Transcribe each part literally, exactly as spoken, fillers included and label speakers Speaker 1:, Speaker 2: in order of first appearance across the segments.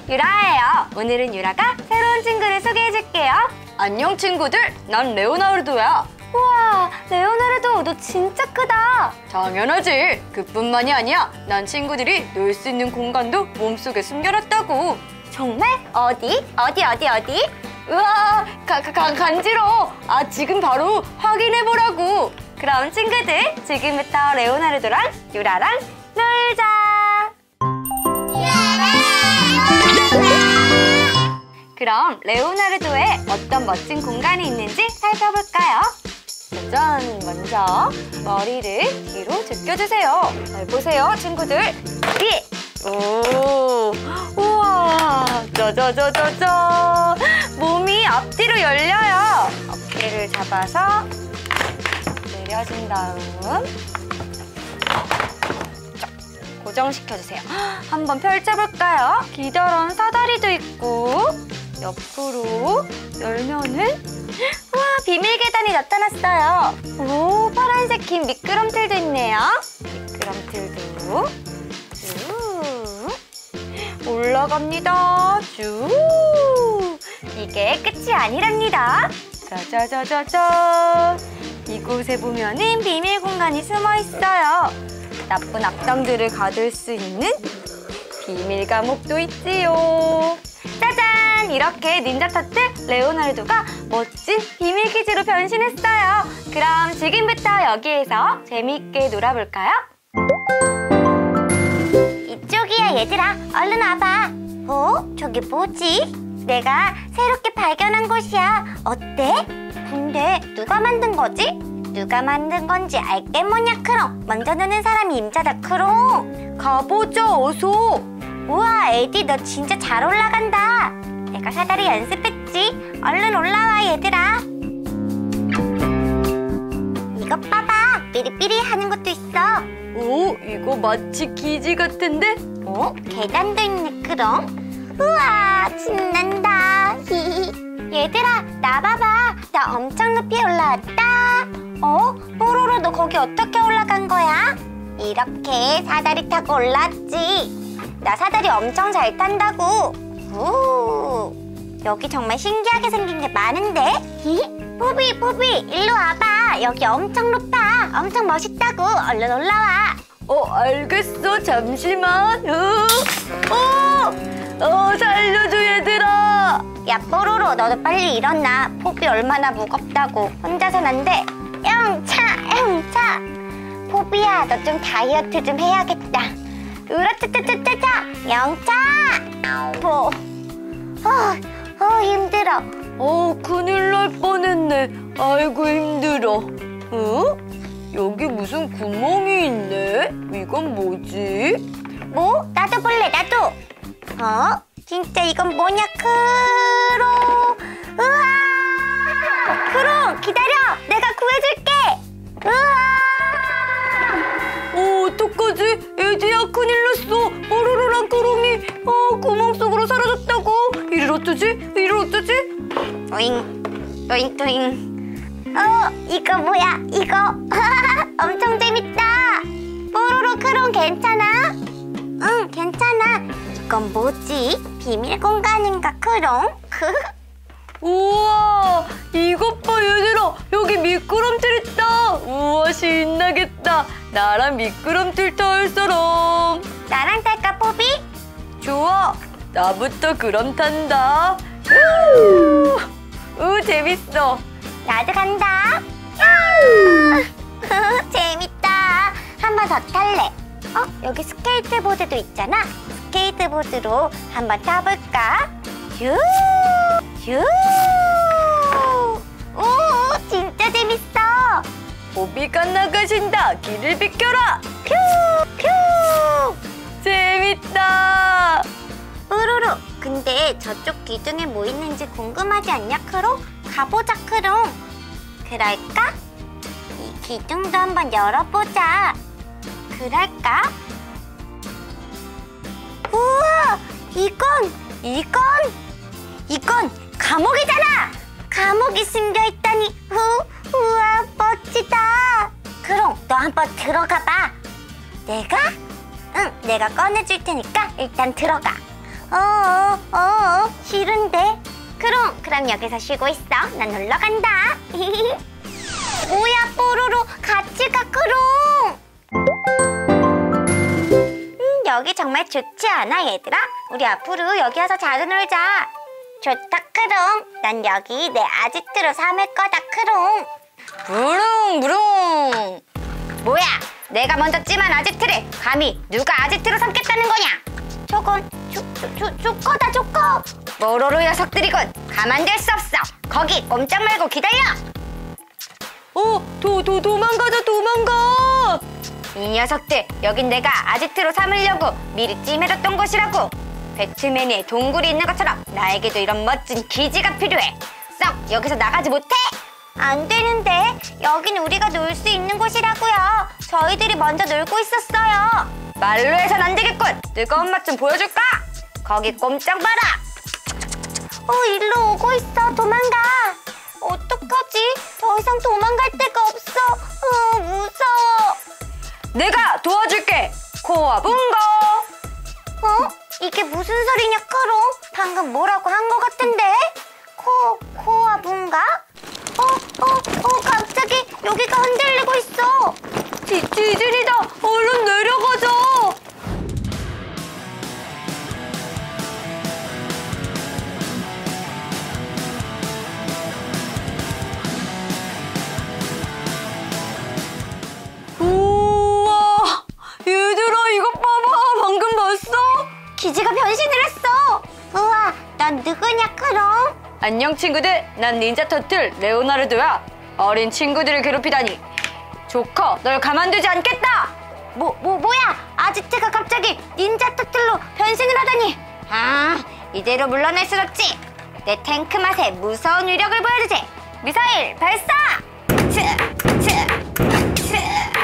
Speaker 1: 유라예요. 오늘은 유라가 새로운 친구를 소개해줄게요. 안녕 친구들, 난 레오나르도야. 우와, 레오나르도 너 진짜 크다. 당연하지. 그뿐만이 아니야. 난 친구들이 놀 수 있는 공간도 몸속에 숨겨놨다고. 정말? 어디? 어디 어디 어디? 우와, 가, 가, 가, 간지러워. 아, 지금 바로 확인해보라고. 그럼 친구들, 지금부터 레오나르도랑 유라랑 놀자. 그럼 레오나르도에 어떤 멋진 공간이 있는지 살펴볼까요? 짜잔! 먼저 머리를 뒤로 제껴주세요. 잘 보세요, 친구들. 예! 오! 우와! 짜자자자자! 몸이 앞뒤로 열려요. 어깨를 잡아서 내려준 다음 고정시켜주세요. 한번 펼쳐볼까요? 기다란 사다리도 있고 옆으로 열면은 와, 비밀 계단이 나타났어요. 오, 파란색 긴 미끄럼틀도 있네요. 미끄럼틀도 쭉 올라갑니다. 쭉. 이게 끝이 아니랍니다. 짜자자자자. 이곳에 보면은 비밀 공간이 숨어 있어요. 나쁜 악당들을 가둘 수 있는 비밀 감옥도 있지요. 짜잔! 이렇게 닌자 타트 레오나르도가 멋진 비밀 기지로 변신했어요. 그럼 지금부터 여기에서 재미있게 놀아볼까요? 이쪽이야 얘들아, 얼른 와봐. 어? 저기 뭐지? 내가 새롭게 발견한 곳이야. 어때? 근데 누가 만든 거지? 누가 만든 건지 알게 뭐냐 크롱. 먼저 노는 사람이 임자다 크롱. 가보자 어서. 우와 에디, 너 진짜 잘 올라간다. 내가 사다리 연습했지. 얼른 올라와 얘들아. 이것 봐봐, 삐리삐리 하는 것도 있어. 오, 이거 마치 기지 같은데? 어? 계단도 있네 크롱. 우와 신난다. 얘들아 나 봐봐, 나 엄청 높이 올라왔다. 어? 뽀로로 너 거기 어떻게 올라간 거야? 이렇게 사다리 타고 올라왔지. 나 사다리 엄청 잘 탄다고. 우, 여기 정말 신기하게 생긴 게 많은데? 뽀비 뽀비 일로 와봐. 여기 엄청 높아. 엄청 멋있다고. 얼른 올라와. 어, 알겠어. 잠시만. 어, 어, 어 살려줘 얘들아. 야 뽀로로, 너도 빨리 일어나. 포비 얼마나 무겁다고. 혼자선 안 돼. 영차 영차. 포비야, 너 좀 다이어트 좀 해야겠다. 으라차차차차차. 영차. 뭐? 어, 어 힘들어. 어, 큰일 날 뻔했네. 아이고 힘들어. 어? 여기 무슨 구멍이 있네? 이건 뭐지? 뭐? 나도 볼래, 나도. 어? 진짜 이건 뭐냐, 크롱. 우와! 크롱, 기다려. 내가 구해줄게. 우와! 어, 어떡하지? 에디야, 큰일 났어. 뽀로로랑 크롱이 어, 구멍 속으로 사라졌다고. 이를 어쩌지? 이를 어쩌지? 또잉, 또잉, 또잉. 어, 이거 뭐야, 이거. 엄청 재밌다. 뽀로로, 크롱 괜찮아? 응, 괜찮아. 이건 뭐지? 비밀 공간인가, 크롱? 우와, 이것 봐 얘들아. 여기 미끄럼틀 있다. 우와, 신나겠다. 나랑 미끄럼틀 탈 사람. 나랑 탈까, 포비? 좋아. 나부터 그럼 탄다. 우, 우 재밌어. 나도 간다. 재밌다. 한 번 더 탈래. 어? 여기 스케이트보드도 있잖아. 스케이트보드로 한번 타볼까? 유, 유. 오, 진짜 재밌어. 포비가 나가신다. 길을 비켜라. 퓨, 퓨. 재밌다. 뽀로로, 근데 저쪽 기둥에 뭐 있는지 궁금하지 않냐, 크롱? 가보자, 크롱. 그럴까? 이 기둥도 한번 열어보자. 그럴까? 우와, 이건, 이건, 이건 감옥이잖아! 감옥이 숨겨있다니, 우, 우와, 멋지다. 크롱, 너 한번 들어가봐. 내가? 응, 내가 꺼내줄 테니까 일단 들어가. 어, 어, 어, 싫은데. 그럼, 그럼 여기서 쉬고 있어. 난 놀러 간다. 뭐야, 뽀로로. 같이 가, 크롱. 음, 여기 정말 좋지 않아, 얘들아? 우리 앞으로 여기 와서 자주 놀자. 좋다, 크롱. 난 여기 내 아지트로 삼을 거다, 크롱.
Speaker 2: 무릉 무릉.
Speaker 1: 뭐야, 내가 먼저 찜한 아지트를 감히 누가 아지트로 삼겠다는 거냐? 저건 조, 조, 조, 조커다, 조커. 뽀로로 녀석들이군. 가만둘 수 없어. 거기 꼼짝 말고 기다려.
Speaker 2: 어, 도, 도, 도망가자, 도망가.
Speaker 1: 이 녀석들, 여긴 내가 아지트로 삼으려고 미리 찜해뒀던 곳이라고. 배트맨의 동굴이 있는 것처럼 나에게도 이런 멋진 기지가 필요해. 썩 여기서 나가지 못해? 안 되는데. 여긴 우리가 놀 수 있는 곳이라고요. 저희들이 먼저 놀고 있었어요.
Speaker 2: 말로 해선 안 되겠군. 뜨거운 맛 좀 보여줄까?
Speaker 1: 거기 꼼짝 마라. 어, 일로 오고 있어. 도망가. 어떡하지? 더 이상 도망갈 데가 없어. 어, 무서워.
Speaker 2: 내가 도와줄게. 코아붕거.
Speaker 1: 어? 이게 무슨 소리냐, 크롱? 방금 뭐라고 한 것 같은데? 코, 코와 뭔가? 어, 어, 어, 갑자기 여기가 흔들리고 있어.
Speaker 2: 지, 지진이다. 얼른 내려가자. 우와, 얘들아 이것 봐봐. 방금 봤어?
Speaker 1: 기지가 변신을 했어. 우와, 넌 누구냐, 크롱?
Speaker 2: 안녕 친구들. 난 닌자 터틀 레오나르도야. 어린 친구들을 괴롭히다니. 조커, 널 가만두지 않겠다.
Speaker 1: 뭐, 뭐, 뭐야? 아지트가 갑자기 닌자 터틀로 변신을 하다니. 아, 이대로 물러날 순 없지. 내 탱크 맛에 무서운 위력을 보여주지. 미사일 발사! 츠, 츠, 츠.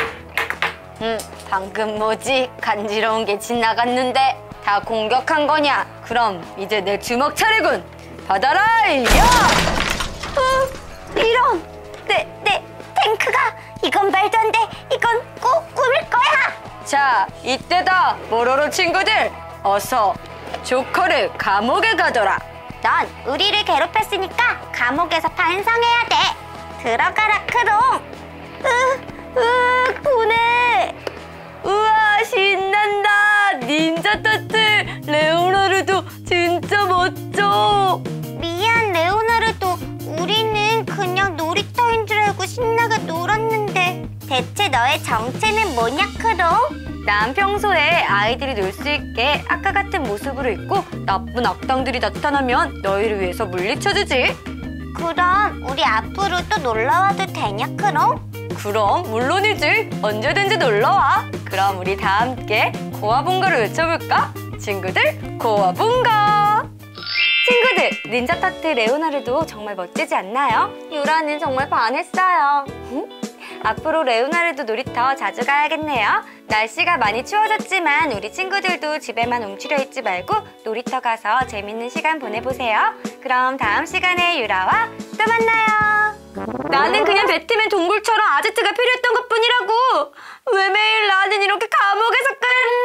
Speaker 2: 음, 방금 뭐지? 간지러운 게 지나갔는데 다 공격한 거냐? 그럼 이제 내 주먹 차례군. 받아라! 야!
Speaker 1: 어, 이런. 내, 내 탱크가. 이건 말도 안 돼. 이건 꼭 꿈일 거야.
Speaker 2: 자, 이때다. 뽀로로 친구들, 어서 조커를 감옥에 가둬라.
Speaker 1: 넌 우리를 괴롭혔으니까 감옥에서 반성해야 돼. 들어가라, 크롱. 으, 으, 보내.
Speaker 2: 우와, 신난다. 닌자 터틀 레오나르도 진짜 멋져.
Speaker 1: 미안, 레오나르도. 우리는 그냥 놀이터인 줄 알고 신나게 놀았는데. 대체 너의 정체는 뭐냐, 크롱?
Speaker 2: 난 평소에 아이들이 놀 수 있게 아까 같은 모습으로 있고 나쁜 악당들이 나타나면 너희를 위해서 물리쳐주지.
Speaker 1: 그럼 우리 앞으로 또 놀러와도 되냐, 크롱?
Speaker 2: 그럼 물론이지. 언제든지 놀러와. 그럼 우리 다 함께 코아붕가를 외쳐볼까? 친구들, 코아붕가. 친구들, 닌자 터틀 레오나르도 정말 멋지지 않나요? 유라는 정말 반했어요. 앞으로 레오나르도 놀이터 자주 가야겠네요. 날씨가 많이 추워졌지만 우리 친구들도 집에만 움츠려 있지 말고 놀이터 가서 재밌는 시간 보내보세요. 그럼 다음 시간에 유라와 또 만나요. 나는 그냥 배트맨 동굴처럼 아지트가 필요했던 것뿐이라고. 왜 매일 나는 이렇게 감옥에서 끌...